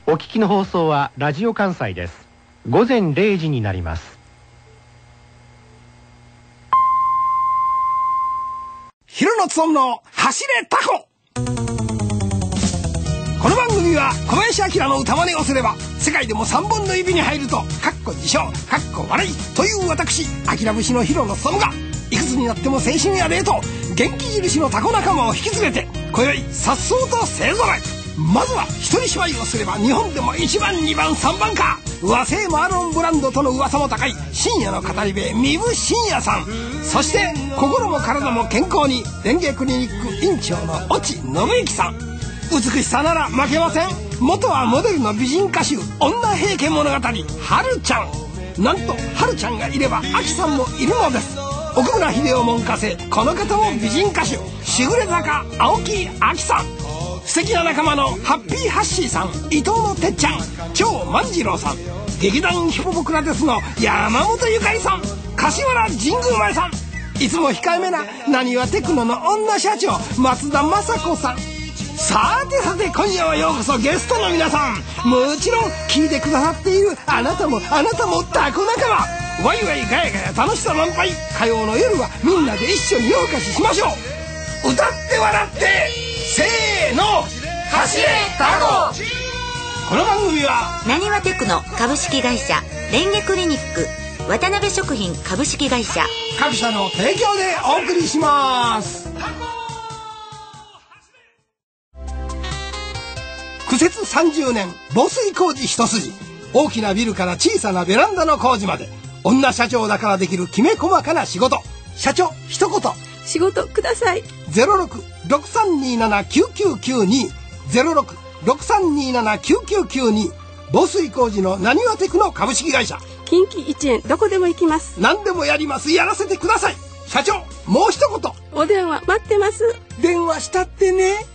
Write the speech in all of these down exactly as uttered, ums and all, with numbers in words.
お聞きの放送はラジオ関西です。午前れいじになります。 広野つおむの走れタコ。この番組は小林明の歌真似をすれば世界でもさんぼんの指に入るとかっこ自称かっこ笑いという私明節の広野つおむがいくつになっても青春やでと元気印のタコ仲間を引き連れて今宵さっそうと勢ぞろい。まずは一人芝居をすれば日本でもいちばんにばんさんばんか和製マーロンブランドとの噂も高い深夜の語り部三部深夜さん。そして心も体も健康にレンゲクリニック院長の越智信之さん。美しさなら負けません。元はモデルの美人歌手女平家物語はるちゃん。なんとはるちゃんがいればあきさんもいるのです。奥村秀夫門下生この方も美人歌手しぐれ坂青木あきさん。素敵な仲間のハッピーハッシーさん伊藤のてっちゃん長万次郎さん。劇団ヒポポクラテスの山本ゆかりさん柏原神宮前さん。いつも控えめななにわテクノの女社長松田雅子さん。さてさて今夜はようこそゲストの皆さん。もちろん聞いてくださっているあなたもあなたもタコ仲間。ワイワイガヤガヤ楽しさ満杯。火曜の夜はみんなで一緒に夜更かししましょう。歌って笑ってせーの走れタコ。この番組はなにわテクノ株式会社レンゲクリニック渡辺食品株式会社各社の提供でお送りします。苦節さんじゅうねん防水工事一筋。大きなビルから小さなベランダの工事まで女社長だからできるきめ細かな仕事。社長一言仕事ください。 ゼロろく ろくさんにーなな きゅうきゅうきゅうに ゼロろく ろくさんにーなな きゅうきゅうきゅうに。防水工事のなにわテクノ株式会社。 近畿いちえんどこでも行きます。 何でもやります。やらせてください。社長もう一言お電話待ってます。 電話したってね。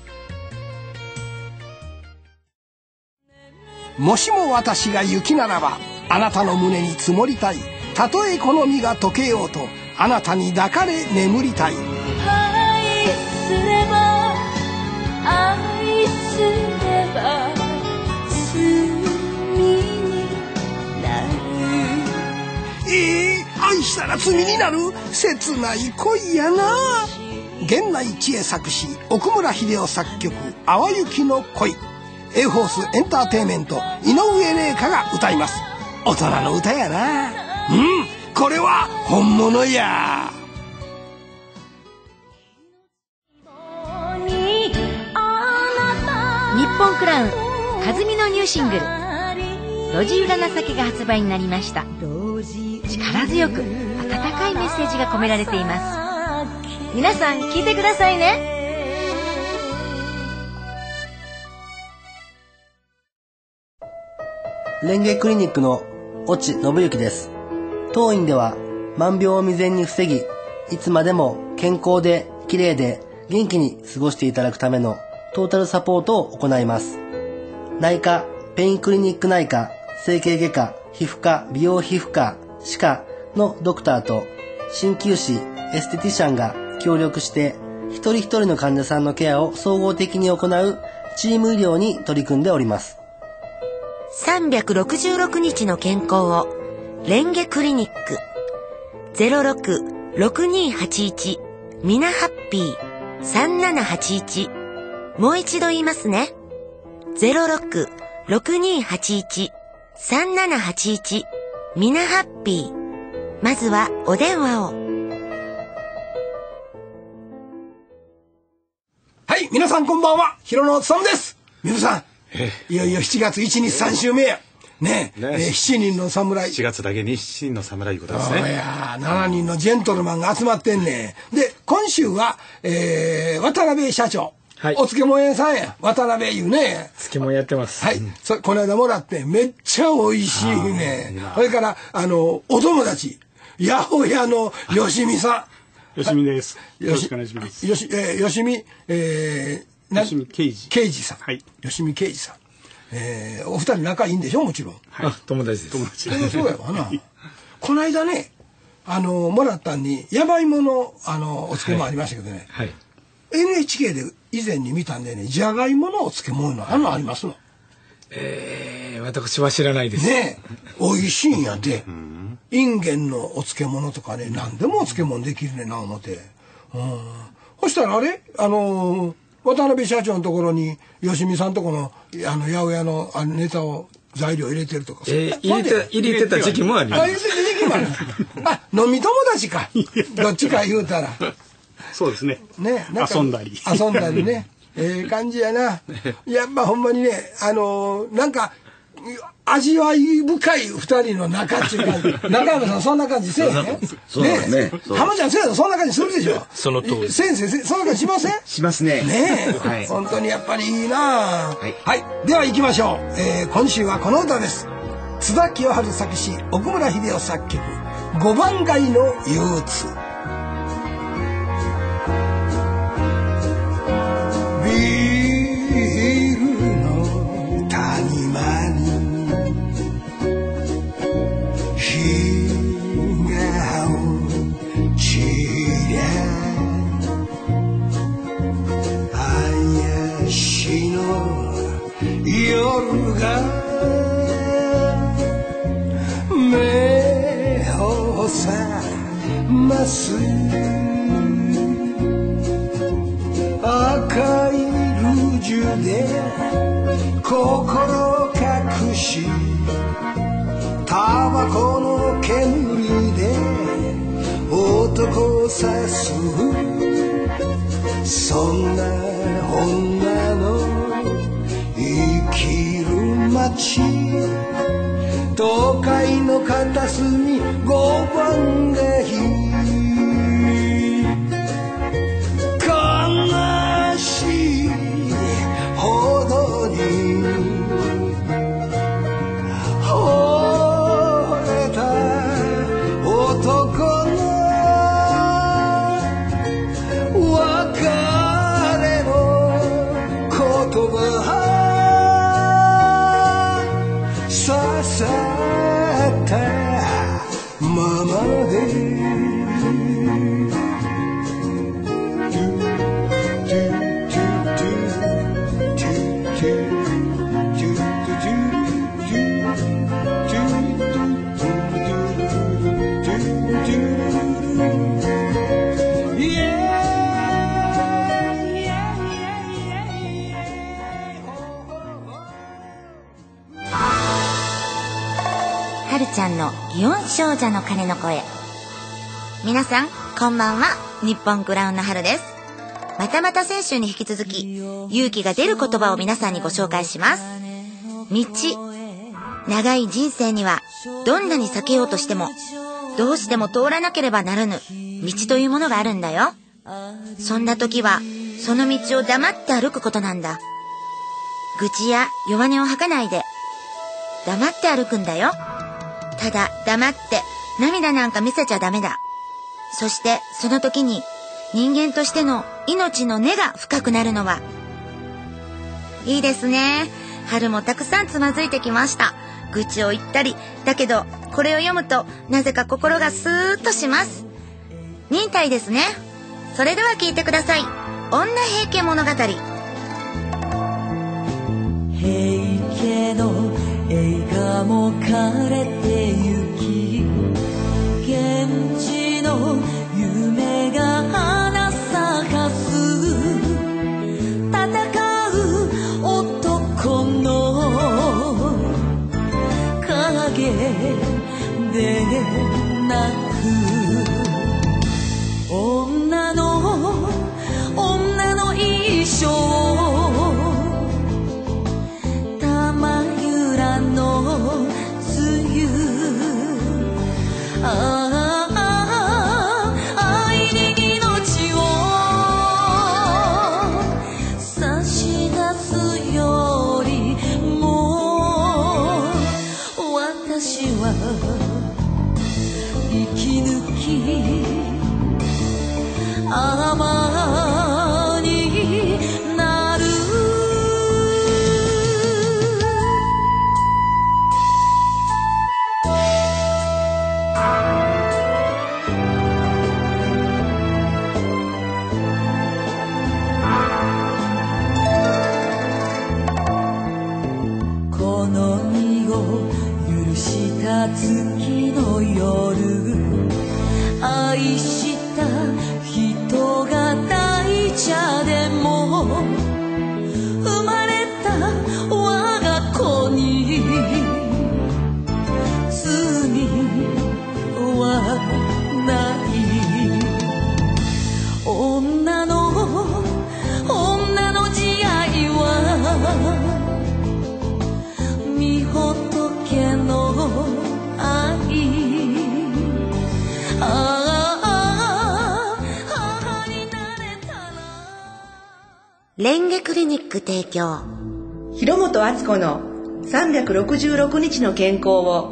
もしも私が雪ならばあなたの胸に積もりたい。たとえ好みが溶けようとあなたに抱かれ眠りたい。 愛すれば愛すれば罪になる。 えー、愛したら罪になる。切ない恋やな。源内千恵作詞奥村秀夫作曲淡雪の恋。エーフォースエンターテイメント井上麗香が歌います。大人の歌やな。うん、これは本物や。 日本クラウン和美のニューシングル路地裏情けが発売になりました。力強く温かいメッセージが込められています。皆さん聞いてくださいね。 レンゲクリニックの越智信之です。当院では万病を未然に防ぎ、いつまでも健康で綺麗で元気に過ごしていただくためのトータルサポートを行います。内科、ペインクリニック内科、整形外科、皮膚科、美容皮膚科、歯科のドクターと鍼灸師、エステティシャンが協力して一人一人の患者さんのケアを総合的に行うチーム医療に取り組んでおります。 さんびゃくろくじゅうろくにちの健康をレンゲクリニック ゼロろく ろくにーはちいち みなハッピーさんななはちいち。もう一度言いますね。ゼロろく ろくにーはちいち さんななはちいち みなハッピー。まずはお電話を。 はい、皆さんこんばんは。広野つおむです。皆さんいよいよしちがついちにちさん週目やねえ、ねえー、しちにんの侍。 しがつだけにしちにんの侍いうことですね。 いやしちにんのジェントルマンが集まってんね。で今週は、えー、渡辺社長、はい、お漬物屋さんや渡辺いうね漬物やってます。 はい、うん、そこの間もらってめっちゃ美味しいね。それからあのお友達八百屋のよしみさん。よしみです。よろしくお願いします。 よし、えー、よしみ、えー吉見啓二啓二さん、 はい、 吉見啓二さん、えー、お二人仲いいんでしょもちろん。 はい、あ、友達です。友達。 そうやわな。この間ね、あのもらったんに山芋のあのお漬物ありましたけどね、はいはい、エヌエイチケー で以前に見たんでね、じゃがいものお漬物のあのありますの。 え私は知らないです。 ねえ、美味しいんやで。インゲンのお漬物とかね、何でもお漬物できるねんな思って。うん。そしたらあれあのー、渡辺社長のところに吉見さんとこのあの八百屋のあのネタを材料入れてるとか。 えー、入れて入れてた時期もあります。 あ、入れてた時期もある。あ、飲み友達か。どっちか言うたら。 そうですね。 ね、なんか遊んだり。 遊んだりね。ええ感じやな。やっぱほんまにね、あのー、なんか味わい深い二人の仲っていう感じ。中山さんそんな感じせえへん？ そうですね。 浜ちゃんせやろそんな感じするでしょ。 その通り。 先生そんな感じしません？ しますね。 ねえ、 はい、 本当にやっぱりいいな。はい、 はい、では行きましょう。えー、今週はこの歌です。津田清春作詞、奥村秀夫作曲、五番街の憂鬱。ビールの谷間に日が落ちりゃ怪しの夜が目を覚ます赤いルージュで心隠しタバコの煙で男を刺すそんな女の生きる街都会の片隅五番街悲しいほどに惚れた男の別れの言葉刺さったままではるちゃんの祇園少女の鐘の声。皆さんこんばんは。日本クラウンの春です。またまた先週に引き続き勇気が出る言葉を皆さんにご紹介します。道。長い人生にはどんなに避けようとしてもどうしても通らなければならぬ道というものがあるんだよ。そんな時はその道を黙って歩くことなんだ。愚痴や弱音を吐かないで黙って歩くんだよ。ただ黙って涙なんか見せちゃダメだ。そしてその時に人間としての命の根が深くなるのは。いいですね。春もたくさんつまずいてきました。愚痴を言ったりだけどこれを読むとなぜか心がスーッとします。忍耐ですね。それでは聞いてください。女平家物語。 平家の映画も枯れてゆき現地の夢が花咲かす戦う男の影でなく女の女の衣装玉ゆらの梅雨ああ愛に命を差し出すよりも私は生き抜き甘になるこの匂を許した月の夜愛した人が泣いちゃでも生まれた我が子に罪はない女の女の慈愛は御仏の愛レンゲクリニック提供広本敦子のさんびゃくろくじゅうろくにちの健康を。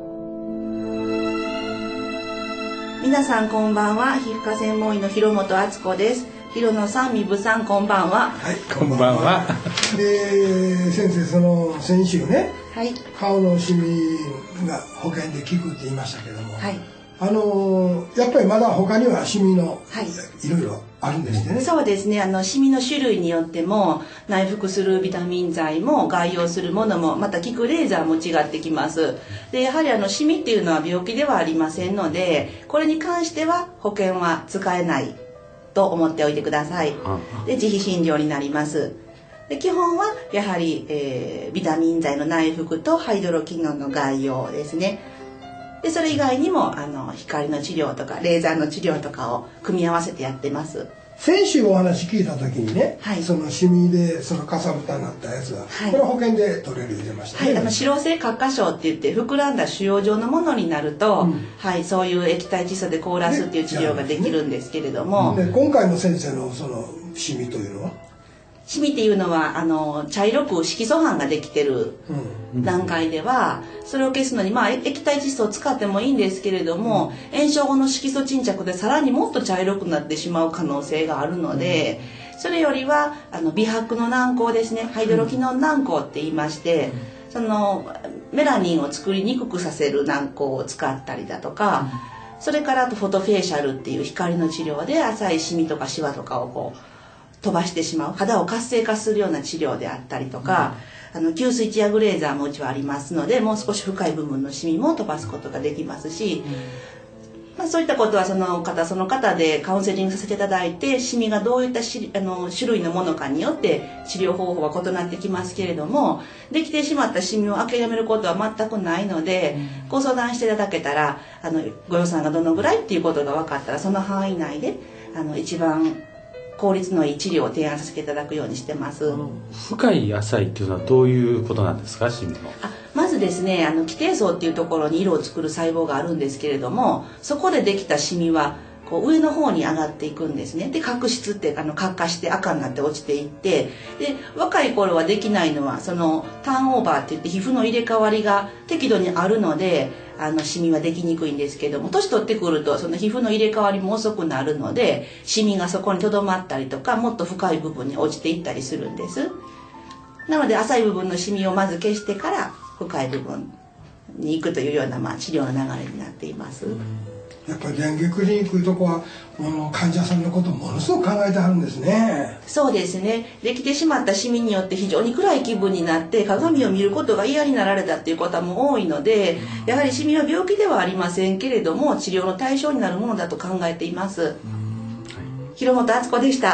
皆さんこんばんは。皮膚科専門医の広本敦子です。広野さん、三部さん、こんばんは。 はい、こんばんは。で、先生、その先週ね、はい、顔のシミが保険で効くって言いましたけども、はい、あのやっぱりまだ他にはシミの、はい、いろいろあるんですね。 そうですね。あのシミの種類によっても内服するビタミン剤も外用するものもまた効くレーザーも違ってきます。でやはりあのシミっていうのは病気ではありませんので、これに関しては保険は使えないと思っておいてください。で自費診療になります。で基本はやはり、えー、ビタミン剤の内服とハイドロキノンの外用ですね。でそれ以外にもあの光の治療とかレーザーの治療とかを組み合わせてやってます。 先週お話聞いた時にね、はい、そのシミでそのかさぶたになったやつは、はい、これは保険で取れる言ってましたね。はい、あの脂漏性角化症って言って膨らんだ腫瘍状のものになると、うん、はい、そういう液体窒素で凍らすっていう治療ができるんですけれども、 で今回の先生のそのシミというのはシミっていうのはあの茶色く色素斑ができてる段階では、うん、それを消すのに、まあ、液体窒素を使ってもいいんですけれども、うん、炎症後の色素沈着でさらにもっと茶色くなってしまう可能性があるので、うん、それよりはあの美白の軟膏ですね、ハイドロキノン軟膏って言いまして、うん、そのメラニンを作りにくくさせる軟膏を使ったりだとか、うん、それからあとフォトフェイシャルっていう光の治療で浅いシミとかシワとかをこう飛ばしてしまう肌を活性化するような治療であったりとか、うん、あの吸水チアグレーザーもうちはありますので、もう少し深い部分のシミも飛ばすことができますし、うん、まあ、そういったことはその方その方でカウンセリングさせていただいて、シミがどういったしあの種類のものかによって治療方法は異なってきますけれども、できてしまったシミを諦めることは全くないので、うん、ご相談していただけたらあのご予算がどのぐらいっていうことが分かったら、その範囲内であの一番効率のいい治療を提案させていただくようにしてます。 深い浅いっていうのはどういうことなんですか、シミの。 あまずですね、あの基底層っていうところに色を作る細胞があるんですけれども、そこでできたシミはこう上の方に上がっていくんですね。で角質ってあの角化して赤になって落ちていって、で若い頃はできないのはそのターンオーバーっていって皮膚の入れ替わりが適度にあるので、あのシミはできにくいんですけども、年取ってくるとその皮膚の入れ替わりも遅くなるので、シミがそこにとどまったりとか、もっと深い部分に落ちていったりするんです。なので浅い部分のシミをまず消してから深い部分に行くというような、まあ、治療の流れになっています。 やっぱりレンゲクリニックいうとこはあの患者さんのことをものすごく考えてはるんですね。 そうですね。できてしまったシミによって非常に暗い気分になって鏡を見ることが嫌になられたっていう方も多いので、やはりシミは病気ではありませんけれども治療の対象になるものだと考えています。はい、広本敦子でした。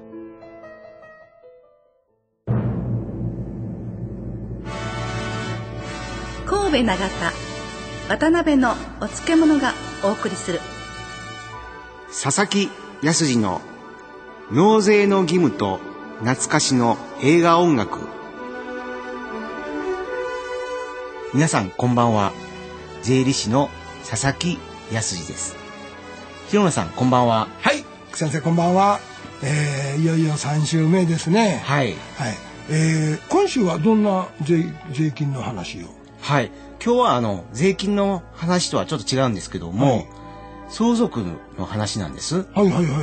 神戸長田渡辺のお漬物がお送りする佐々木康次の納税の義務と懐かしの映画音楽。皆さんこんばんは。税理士の佐々木康次です。広野さんこんばんは。 はい、先生こんばんは。えー、いよいよさん週目ですね。 はい、 はい、えー、今週はどんな 税, 税金の話を。 はい、今日はあの税金の話とはちょっと違うんですけども、はい、相続の話なんです。 はいはいはいはいはい。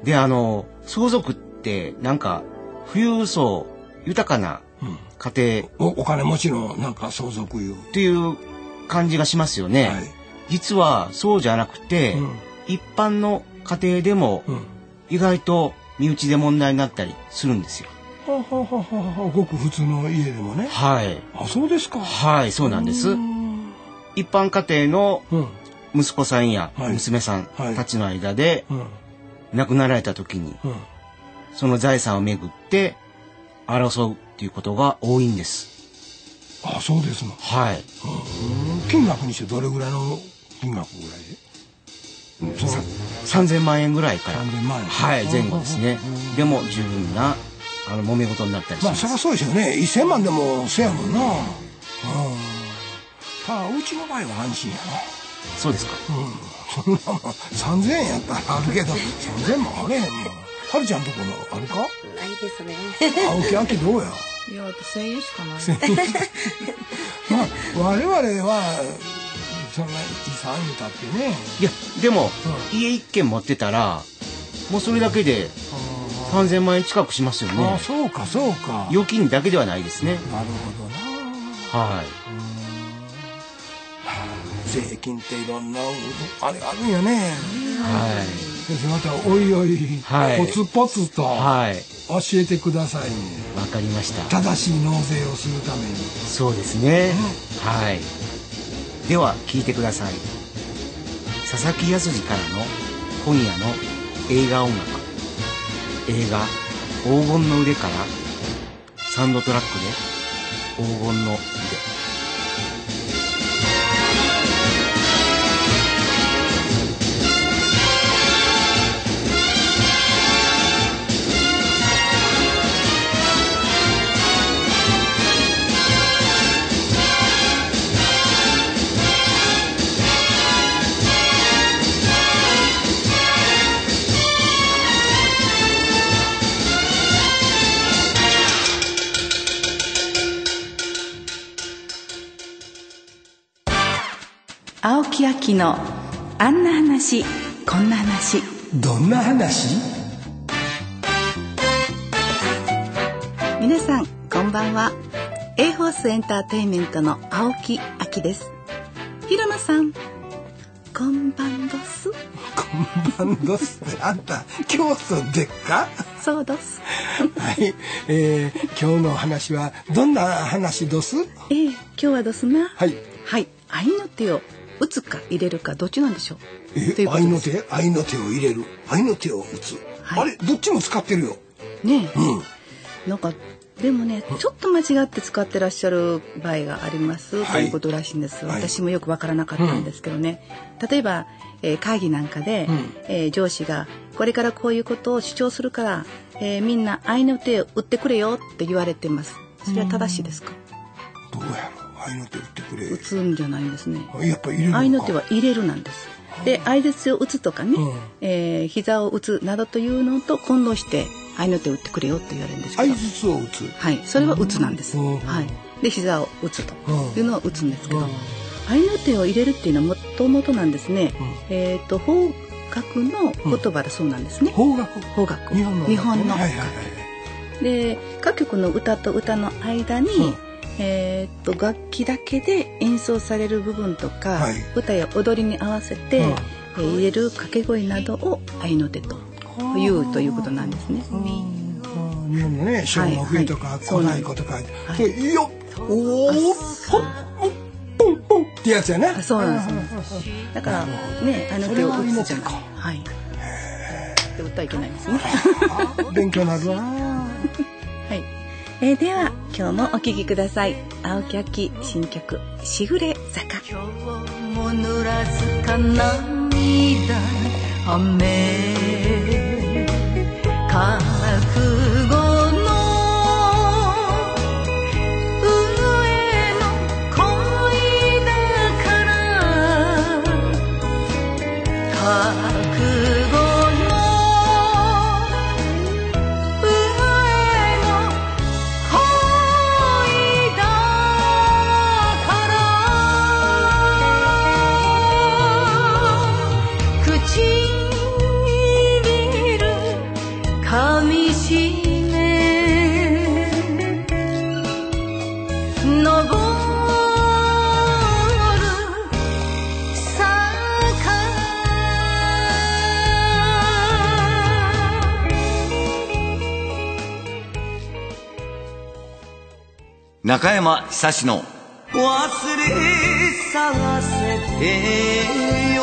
であの相続ってなんか富裕層豊かな家庭、 うん、お, お金持ちのなんか相続いうっていう感じがしますよね。はい、実はそうじゃなくて、うん、一般の家庭でも意外と身内で問題になったりするんですよ。 ははははごく普通の家でもね。 はい。 あ、そうですか。 はい、そうなんです。一般家庭の息子さんや娘さんたちの間で亡くなられた時に、その財産をめぐって争うっていうことが多いんです。 あ、そうですの。 はい。 金額にしてどれぐらいの金額ぐらいで？ さんぜんまんえんぐらいから。 さんぜんまんえん。 はい、前後ですね。でも十分なあの揉め事になったりします。 まあそりゃそうですよね。いっせんまんでもせやもんな。うん。ただうちの場合は安心やな。 そうですか。 うん。そんなもんさんぜんえんやったらあるけどさんぜんまんあれへんもん。はるちゃんとこのあるか？ ないですね。 青木秋どうや？ いや、せんえんしかない。 まあ我々はそんな遺産にたってね。 いやでも、うん、家一軒持ってたらもうそれだけでさんぜんまんえん近くしますよね。 あ、そうかそうか。 預金だけではないですね。 なるほどな。 はい。 税金っていろんなあれあるんやね。 はい。 ですまたおいおい、はい、ポツポツと教えてくださいね。 わかりました。 正しい納税をするために。 そうですね。うん、はい。では聞いてください。佐々木康からの今夜の映画音楽。映画黄金の腕からサウンドトラックで黄金の腕。 青木秋のあんな話こんな話。 どんな話？ 皆さんこんばんは。 A ホースエンターテインメントの青木秋です。広野さんこんばんどす。 こんばんどす。あんた教祖でっか？ そうどす。 はい、えー、今日の話はどんな話どす？ えー、今日はどすな。 はいはい、愛の手を打つか入れるかどっちなんでしょう。 え、愛の手、愛の手を入れる、愛の手を打つ、はい、あれどっちも使ってるよねえ、 うん、 なんかでもねちょっと間違って使ってらっしゃる場合があります、はい、ということらしいんです、はい、私もよくわからなかったんですけどね、うん、例えば、えー、会議なんかで、うんえー、上司がこれからこういうことを主張するから、えー、みんな愛の手を打ってくれよって言われてます。それは正しいですか？ どうやろう。愛の手打ってくれ。 打つんじゃないんですね。 やっぱ入れるのか。 愛の手は入れるなんです。で、相槌を打つとかね、うんえー、膝を打つなどというのと混同して愛の手を打ってくれよって言われるんですけど。 相槌を打つ。 はい、それは打つなんです。 うん、 はい。で、膝を打つというのは打つんですけど、うん、愛の手を入れるっていうのはもともとなんですね。うん、えっと邦楽の言葉だそうなんですね。 邦楽。 邦楽。 日本の。 日本の。 はいはいはい。 で、各曲の歌と歌の間に。うんえー、っと楽器だけで演奏される部分とか、はい、歌や踊りに合わせて、うんえー、入れる掛け声などを愛の手というということなんですね。 うん、日本のね正の冬とか来ない子とか、はいはい、でよっおーポンポンポンってやつやね。 そうなんですね。だからねあの手を打つじゃない。はい。で打ったらいけないですね。 勉強になるわ。 はい。えー、では今日もお聴きください。青木秋新曲しぐれ坂。 今日も濡らすか涙雨覚悟の上の恋だから覚悟唇噛みし中山久志の忘れさせてよ。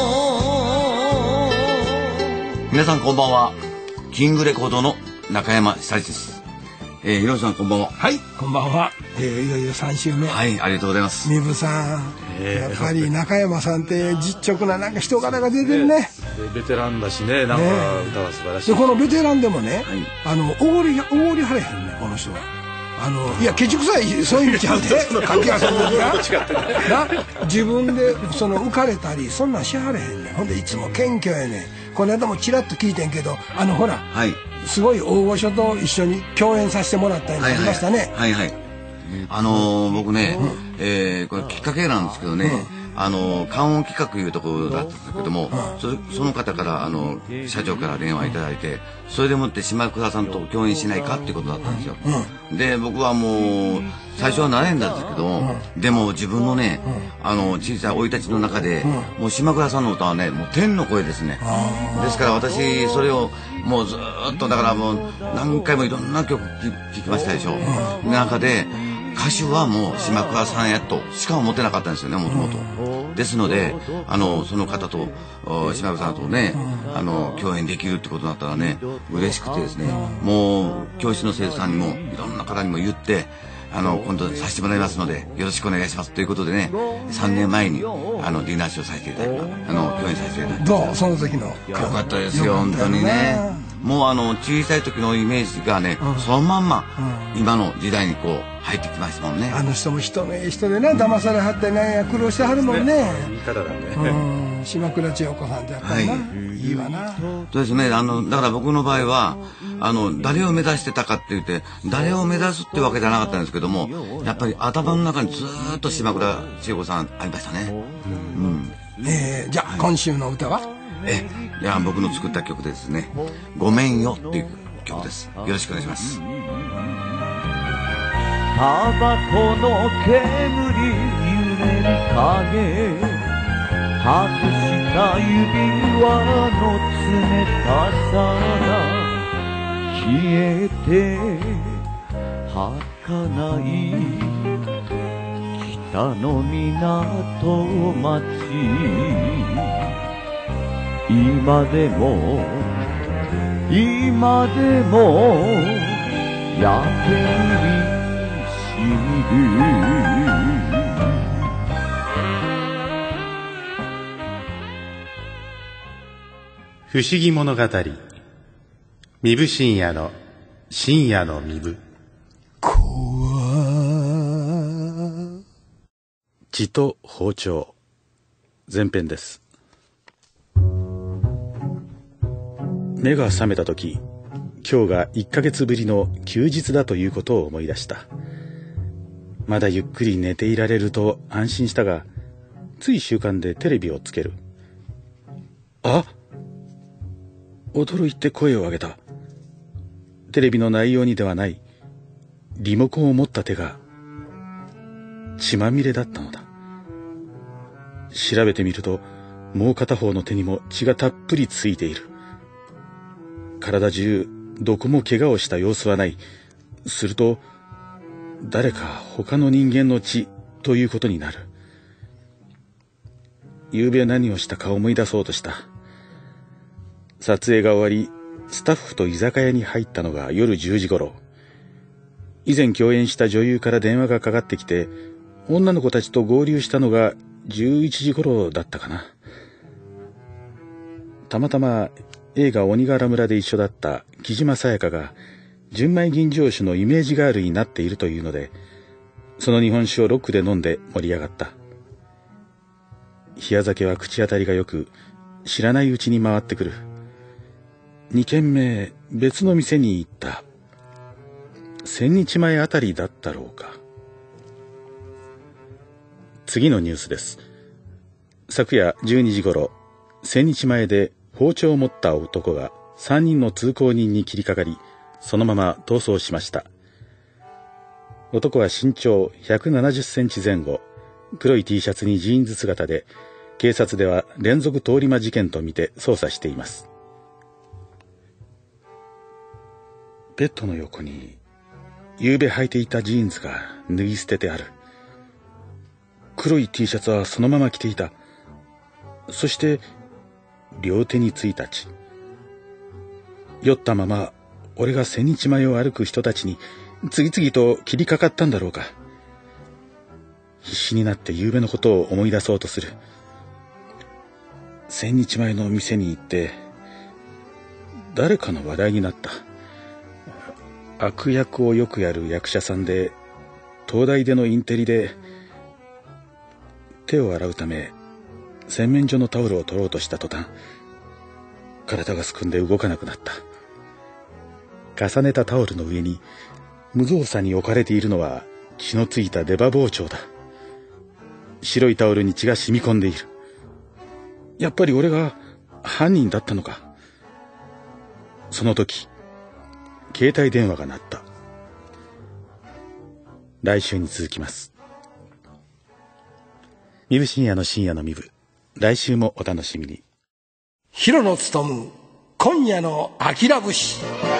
皆さんこんばんは。キングレコードの中山久志です。えー、ひろしさんこんばんは。 はい、こんばんは。えー、いよいよさん週目。 はい、ありがとうございます。 みぶさん、えー、やっぱり中山さんって実直ななんか人柄が出てるね。 ベテランだしね、なんか歌は素晴らしい。 でこのベテランでもね、はい、あのおごりおごりはれへんねこの人は。あのいやケチくさいそういう意味ちゃうでかき合わせの時がな自分でその浮かれたりそんなんしはれへんねん。ほんでいつも謙虚やねん。この間もちらっと聞いてんけどあのほら、はい、すごい大御所と一緒に共演させてもらったりもありましたね。 はいはい、はいはい、あのー、僕ね、うん、えー、これきっかけなんですけどね、うん、あの観音企画いうところだったんですけども、うん、そ, その方からあの社長から電話いただいて、それでもって島倉さんと共演しないかっていうことだったんですよ、うん、で僕はもう最初は悩んだんですけど、うん、でも自分のね、うん、あの小さい生い立ちの中で、うん、もう島倉さんの歌はねもう天の声ですね。ですから私それをもうずっとだからもう何回もいろんな曲聴きましたでしょ、うん、中で歌手はもう島倉さんやとしか思ってなかったんですよねもともと。ですのであのその方と島倉さんとねあの共演できるってことになったらね嬉しくてですね、もう教室の生徒さんにもいろんな方にも言ってあの今度させてもらいますのでよろしくお願いしますということでね、さんねんまえにあのディナーショーさせていただきあの共演させていただきどうその時の。 よかったですよ本当にね。もうあの小さい時のイメージがね、うん、そのまんま、うん、今の時代にこう入ってきましたもんね。 あの人も人のいい人でね騙されはってね苦労してはるもんね。 いい方だね。 うん島倉千代子さんってやっぱりな、はい、いいわな。 そうですね。あのだから僕の場合はあの誰を目指してたかって言って誰を目指すってわけじゃなかったんですけども、やっぱり頭の中にずっと島倉千代子さんありましたね。うん。 えー、じゃあ、はい、今週の歌はえいや僕の作った曲でですね「ごめんよ」っていう曲です。よろしくお願いします。 タバコの煙揺れる影外した指輪の冷たさが消えて儚い北の港町今でも今でもやけにしみる。 不思議物語壬生深夜の深夜の壬生。血と包丁前編です。目が覚めた時、今日がいっかげつぶりの休日だということを思い出した。まだゆっくり寝ていられると安心したが、つい習慣でテレビをつける。あ！驚いて声を上げた。テレビの内容にではないリモコンを持った手が血まみれだったのだ。調べてみるともう片方の手にも血がたっぷりついている。体中どこも怪我をした様子はない。すると誰か他の人間の血ということになる。昨夜何をしたか思い出そうとした。撮影が終わりスタッフと居酒屋に入ったのが夜じゅうじ頃。以前共演した女優から電話がかかってきて、女の子たちと合流したのがじゅういちじ頃だったかな。たまたま映画鬼柄村で一緒だった木島沙耶香が純米吟醸酒のイメージガールになっているというので、その日本酒をロックで飲んで盛り上がった。冷や酒は口当たりが良く、知らないうちに回ってくる。二軒目別の店に行った。千日前あたりだったろうか。次のニュースです。昨夜じゅうにじ頃、千日前で包丁を持った男がさんにんの通行人に切りかかり、そのまま逃走しました。男は身長ひゃくななじゅっセンチ前後、黒い T シャツにジーンズ姿で、警察では連続通り魔事件とみて捜査しています。ベッドの横に夕べ履いていたジーンズが脱ぎ捨ててある。黒い T シャツはそのまま着ていた。そして両手についた血。酔ったまま俺が千日前を歩く人たちに次々と切りかかったんだろうか。必死になって夕べのことを思い出そうとする。千日前の店に行って誰かの話題になった。悪役をよくやる役者さんで、東大でのインテリで、手を洗うため洗面所のタオルを取ろうとした途端、体がすくんで動かなくなった。重ねたタオルの上に無造作に置かれているのは血のついた出刃包丁だ。白いタオルに血が染み込んでいる。やっぱり俺が犯人だったのか。その時携帯電話が鳴った。来週に続きます。身分深夜の深夜の身分、来週もお楽しみに。 広野勉、今夜のあきら節。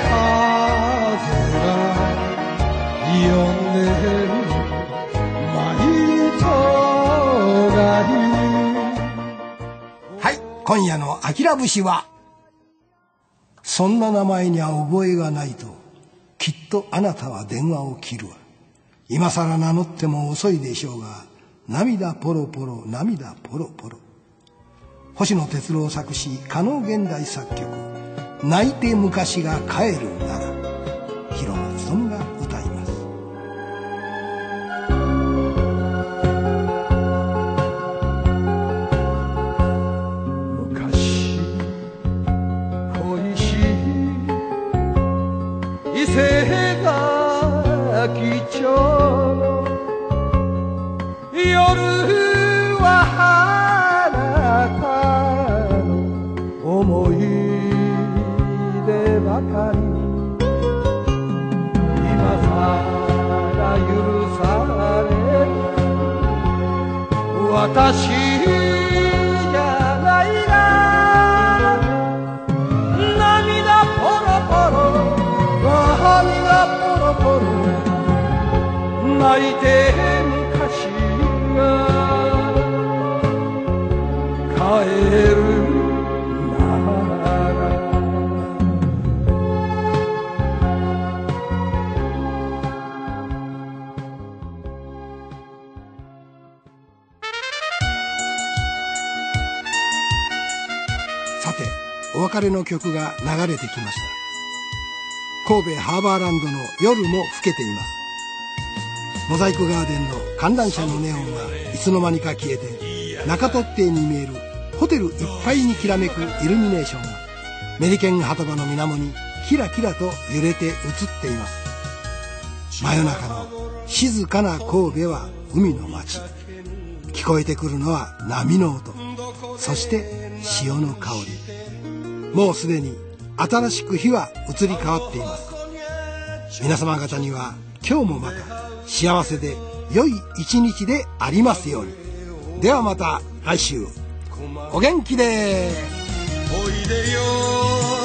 はい、今夜のあきら節は、そんな名前には覚えがないときっとあなたは電話を切るわ。今さら名乗っても遅いでしょうが、涙ポロポロ涙ポロポロ。星野哲郎作詞、加納現代作曲、泣いて昔が帰るなら、広野勉が歌います。 昔恋しい伊勢崎町の夜はあなたの思い出ばかり、今さら許される私じゃないな。涙ポロポロ涙ポロポロ泣いて昔が帰るお別れの曲が流れてきました。神戸ハーバーランドの夜も更けています。モザイクガーデンの観覧車のネオンがいつの間にか消えて、中取っ手に見えるホテルいっぱいにきらめくイルミネーションがメリケン畑場の水面にキラキラと揺れて映っています。真夜中の静かな神戸は海の街。聞こえてくるのは波の音、そして潮の香り。もうすでに新しく日は移り変わっています。皆様方には今日もまた幸せで良い一日でありますように。ではまた来週お元気で。 おいでよ